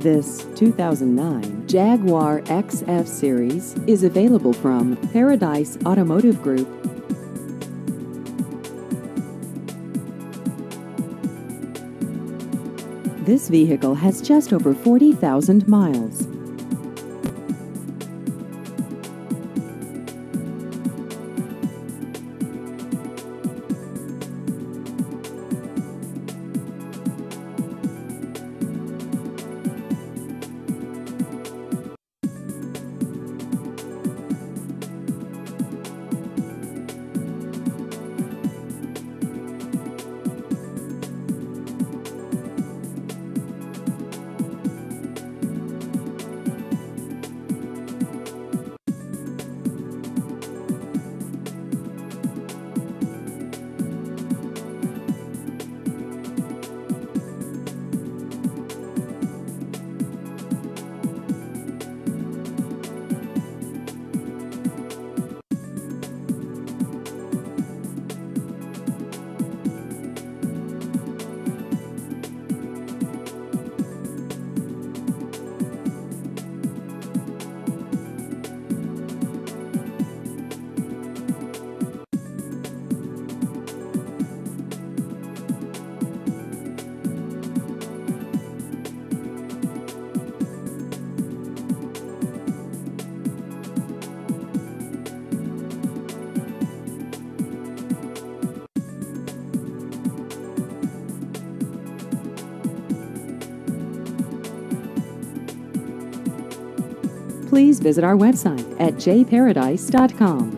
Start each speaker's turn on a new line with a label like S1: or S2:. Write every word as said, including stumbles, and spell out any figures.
S1: This two thousand nine Jaguar X F Series is available from Paradise Automotive Group. This vehicle has just over forty thousand miles. Please visit our website at j paradise dot com.